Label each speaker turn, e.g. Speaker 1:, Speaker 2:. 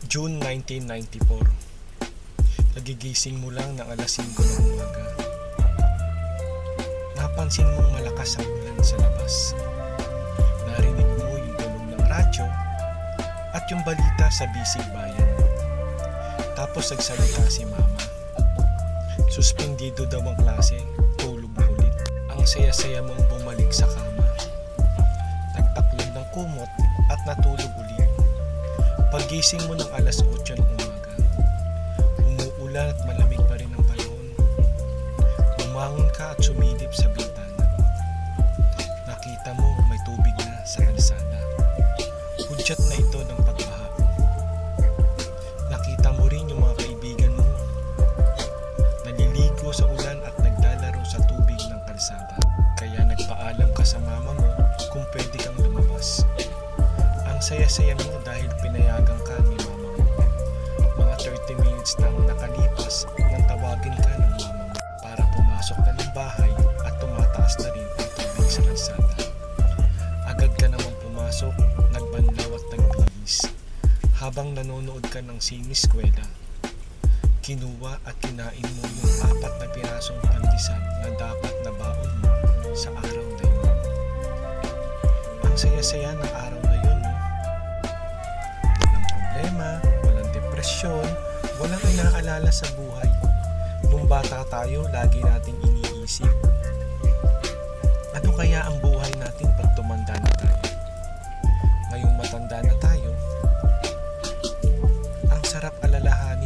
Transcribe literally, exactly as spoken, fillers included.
Speaker 1: June nineteen ninety-four. Nagigising mo lang ng alas singko ng umaga. Napansin mong malakas ang ulan sa labas. Narinig mo yung tunog ng radyo at yung balita sa bisig bayan. Tapos nagsalita si mama. Suspendido daw ang klase, tulog na ulit. Ang saya-saya mong bumalik sa kama. Nagtaklog ng kumot at natulog ulit. Paggising mo ng alas otso ng umaga, umuulan at malamig pa rin ang panahon. Bumangon ka at sumilip sa bintana. Nakita mo may tubig na sa kalsada. Hudyat na ito ng pagbaha. Nakita mo rin yung mga kaibigan mo. Naliligo sa ulan at naglalaro sa tubig ng kalsada. Kaya nagpaalam ka sa mama mo kung pwede kang lumabas. Ang saya-saya mo dahil pinayagan ka ni mama mo. Mga thirty minutes nang nakalipas nang tawagin ka ng mama mo para pumasok na ng bahay at tumataas na rin ang tubig sa kalsada. Agad ka naman pumasok, nagbanlaw at nagbihis. Habang nanonood ka ng siniskwela, kinuha at kinain mo yung apat na pirasong pandesal na dapat na baon mo sa araw na yun. Ang saya-saya ng araw na yun, no? Walang problema, walang depresyon, walang inaalala sa buhay. Nung bata tayo, lagi nating iniisip, ano kaya ang buhay natin pag tumanda na tayo? Ngayong matanda na tayo, ang sarap alalahan